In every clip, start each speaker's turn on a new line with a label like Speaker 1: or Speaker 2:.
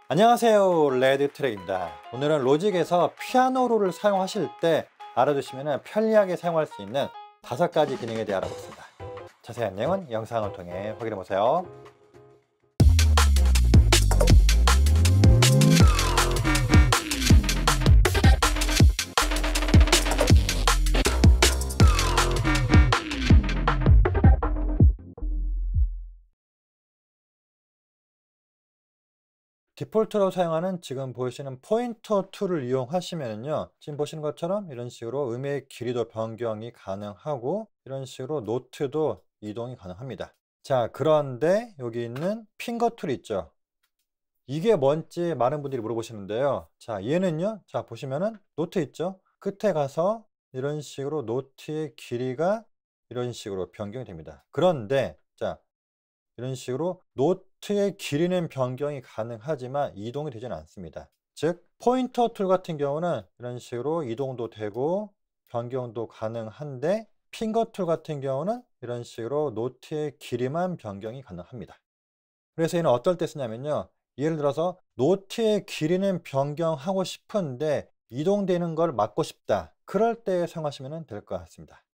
Speaker 1: 안녕하세요, 레드트랙입니다. 오늘은 로직에서 피아노 롤을 사용하실 때 알아두시면 편리하게 사용할 수 있는 5가지 기능에 대해 알아보겠습니다. 자세한 내용은 영상을 통해 확인해 보세요. 디폴트로 사용하는 지금 보시는 포인터 툴을 이용하시면요, 지금 보시는 것처럼 이런 식으로 음의 길이도 변경이 가능하고 이런 식으로 노트도 이동이 가능합니다. 자, 그런데 여기 있는 핑거 툴이 있죠. 이게 뭔지 많은 분들이 물어보시는데요. 자, 얘는요, 자 보시면은 노트 있죠. 끝에 가서 이런 식으로 노트의 길이가 이런 식으로 변경이 됩니다. 그런데 자, 이런 식으로 노트의 길이는 변경이 가능하지만 이동이 되지는 않습니다. 즉 포인터 툴 같은 경우는 이런 식으로 이동도 되고 변경도 가능한데 핑거 툴 같은 경우는 이런 식으로 노트의 길이만 변경이 가능합니다. 그래서 얘는 어떨 때 쓰냐면요, 예를 들어서 노트의 길이는 변경하고 싶은데 이동되는 걸 막고 싶다, 그럴 때 사용하시면 될 것 같습니다.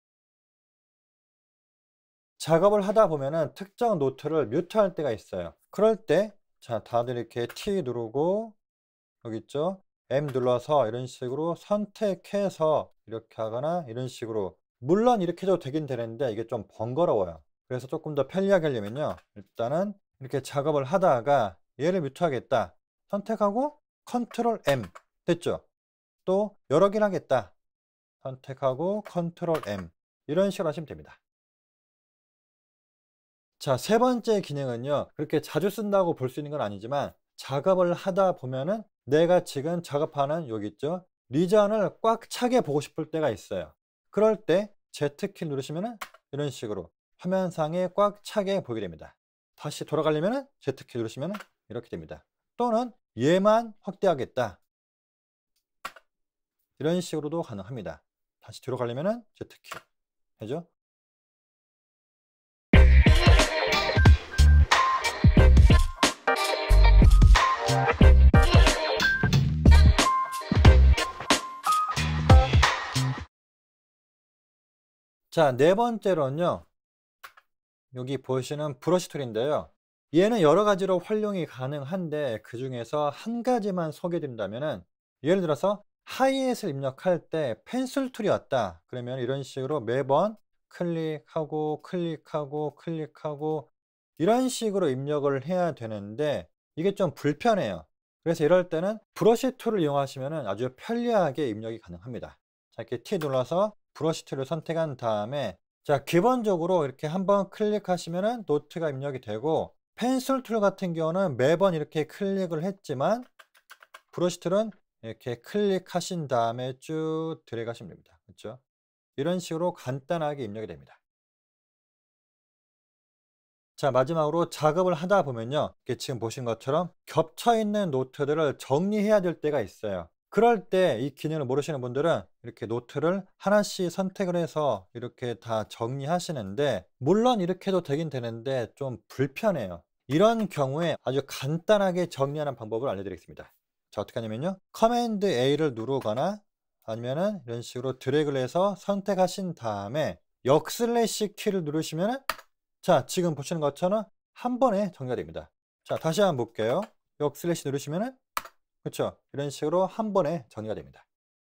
Speaker 1: 작업을 하다 보면은 특정 노트를 뮤트할 때가 있어요. 그럴 때 자, 다들 이렇게 T 누르고 여기 있죠, M 눌러서 이런 식으로 선택해서 이렇게 하거나 이런 식으로, 물론 이렇게 해도 되긴 되는데 이게 좀 번거로워요. 그래서 조금 더 편리하게 하려면요, 일단은 이렇게 작업을 하다가 얘를 뮤트하겠다 선택하고 컨트롤 M, 됐죠? 또 여러 개를 하겠다 선택하고 컨트롤 M, 이런 식으로 하시면 됩니다. 자, 세 번째 기능은요, 그렇게 자주 쓴다고 볼 수 있는 건 아니지만 작업을 하다 보면은 내가 지금 작업하는 여기 있죠, 리전을 꽉 차게 보고 싶을 때가 있어요. 그럴 때 Z키 누르시면은 이런 식으로 화면상에 꽉 차게 보이게 됩니다. 다시 돌아가려면은 Z키 누르시면은 이렇게 됩니다. 또는 얘만 확대하겠다, 이런 식으로도 가능합니다. 다시 뒤로 가려면은 Z키 해죠. 자, 네 번째로는요, 여기 보시는 브러쉬 툴인데요. 얘는 여러 가지로 활용이 가능한데 그 중에서 한 가지만 소개드린다면은, 예를 들어서 하이햇을 입력할 때 펜슬 툴이 왔다 그러면 이런 식으로 매번 클릭하고 클릭하고 클릭하고 이런 식으로 입력을 해야 되는데 이게 좀 불편해요. 그래서 이럴 때는 브러쉬 툴을 이용하시면 아주 편리하게 입력이 가능합니다. 자, 이렇게 T 눌러서 브러쉬 툴을 선택한 다음에 자, 기본적으로 이렇게 한번 클릭하시면은 노트가 입력이 되고, 펜슬 툴 같은 경우는 매번 이렇게 클릭을 했지만 브러쉬 툴은 이렇게 클릭하신 다음에 쭉 들어가시면 됩니다. 그렇죠? 이런 식으로 간단하게 입력이 됩니다. 자, 마지막으로 작업을 하다 보면요, 이렇게 지금 보신 것처럼 겹쳐 있는 노트들을 정리해야 될 때가 있어요. 그럴 때 이 기능을 모르시는 분들은 이렇게 노트를 하나씩 선택을 해서 이렇게 다 정리하시는데, 물론 이렇게 해도 되긴 되는데 좀 불편해요. 이런 경우에 아주 간단하게 정리하는 방법을 알려드리겠습니다. 자, 어떻게 하냐면요, 커맨드 A를 누르거나 아니면은 이런 식으로 드래그를 해서 선택하신 다음에 역슬래시 키를 누르시면은 자, 지금 보시는 것처럼 한 번에 정리가 됩니다. 자, 다시 한번 볼게요. 역슬래시 누르시면은 그렇죠, 이런 식으로 한 번에 정리가 됩니다.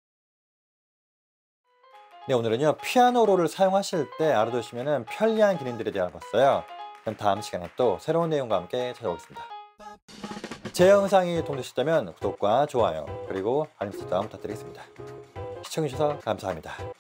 Speaker 1: 네, 오늘은요 피아노 롤을 사용하실 때 알아두시면 편리한 기능들에 대해 알아봤어요. 그럼 다음 시간에 또 새로운 내용과 함께 찾아오겠습니다. 제 영상이 도움되셨다면 구독과 좋아요 그리고 알림 설정 부탁드리겠습니다. 시청해주셔서 감사합니다.